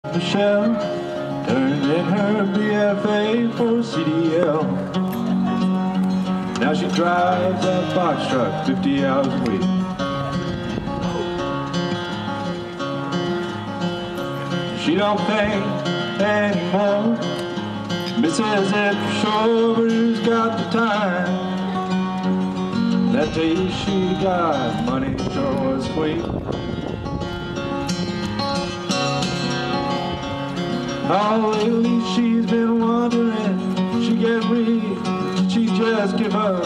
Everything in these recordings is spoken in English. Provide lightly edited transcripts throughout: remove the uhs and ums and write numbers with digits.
Michelle turned in her BFA for CDL. Now she drives a box truck 50 hours a week. She don't think anymore. Misses it for sure, but who's got the time? That day she got money, sure was sweet. Oh, lately she's been wondering, she get rich, she just give up.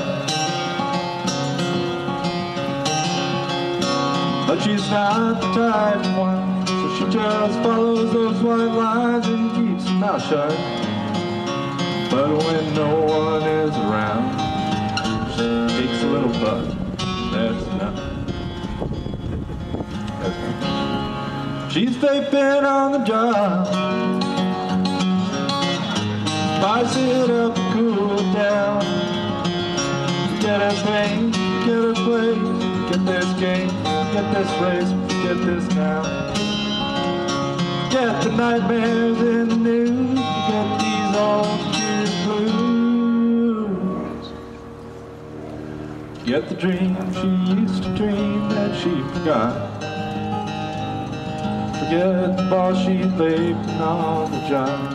But she's not the type of one, so she just follows those white lines and keeps her mouth shut. But when no one is around, she takes a little buzz. That's enough. That's enough. She's vaping on the job. Spice it up and cool it down. Get her pain, get her place, get this game, get this race, get this now. Get the nightmares in the news, get these old tears blues. Get the dreams she used to dream that she forgot. Forget the boss she's vaping on the job.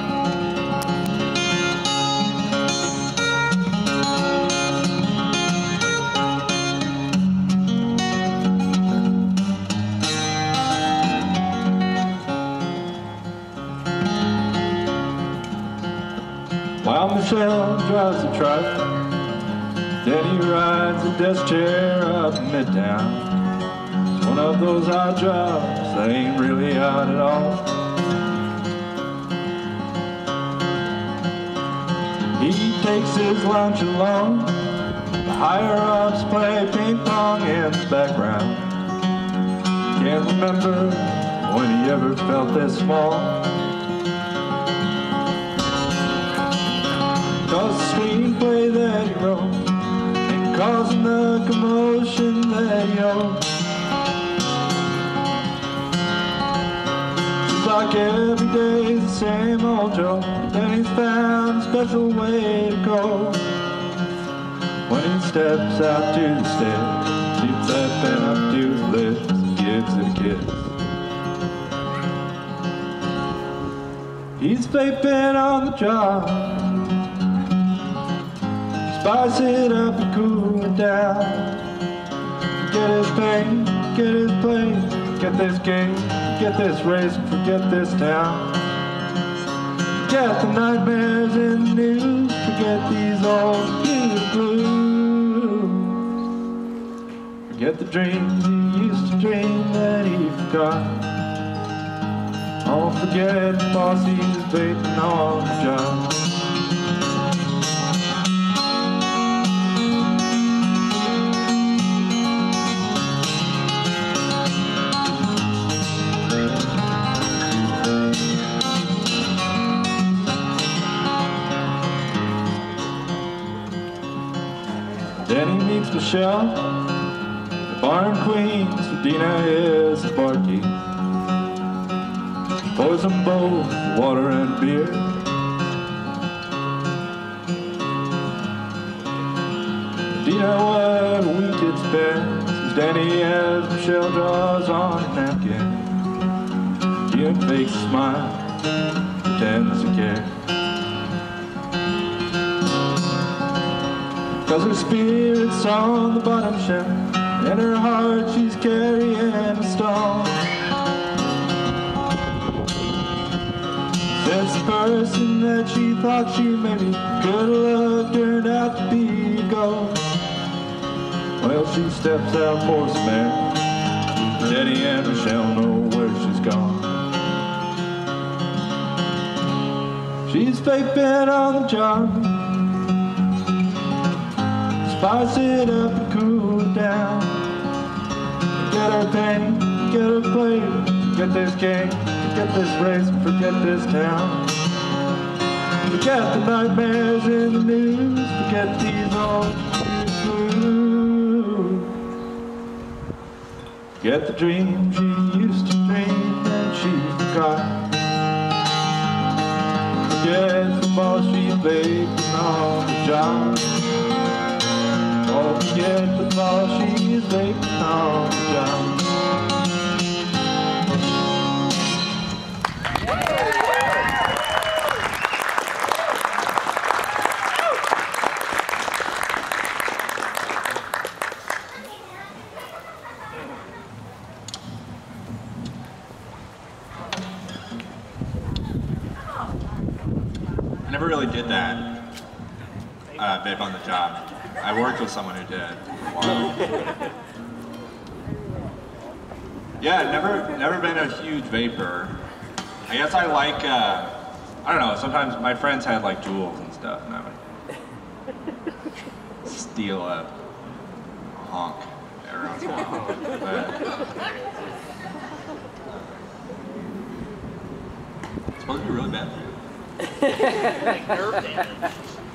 While Michelle drives the truck, Danny rides a desk chair up in Midtown. It's one of those odd jobs that ain't really odd at all. He takes his lunch alone. The higher-ups play ping-pong in the background. Can't remember when he ever felt this small. Cause the screenplay that he wrote ain't causing the commotion that he owed. Seems like every day's the same old joke, but then he's found a special way to go. When he steps out to the stairs, keeps that pen up to his lips and gives it a kiss. He's vaping on the job. Spice it up and cool it down. Forget his pain, forget his play, forget this game, forget this race, forget this town. Forget the nightmares in the news, forget these old blues. Forget the dreams he used to dream that he forgot. Oh, forget the boss he's vaping on the job. Danny meets Michelle, the barn queen, so Dina is the barkeep. Pours them both water and beer. Dina, what a week it's been since Danny as Michelle draws on a napkin. Dina fakes a smile, pretends to care. Cause her spirit's on the bottom shelf, in her heart she's carrying a stone. Since the person that she thought she maybe could have loved turned out to be a ghost. Well, she steps out for some air. Danny and Michelle know where she's gone. She's vaping on the job. Spice it up and cool it down. Forget her pain, forget her play, forget this game, forget this race, forget this town. Forget the nightmares in the news, forget these old blues. Forget the dreams she used to dream and she forgot. Forget the ball she's vaping on the job. Oh, forget the ball she's vaping on the job. I never really did that, vape on the job. I worked with someone who did for a while. Yeah, never been a huge vapor. I guess I like, I don't know, sometimes my friends had like Juuls and stuff, and I would steal a honk every once in a while. But it's supposed to be really bad for you. Like nerve damage.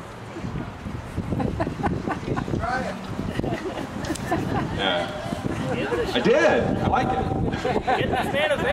Try it. Yeah. I did. I like it. Get this man a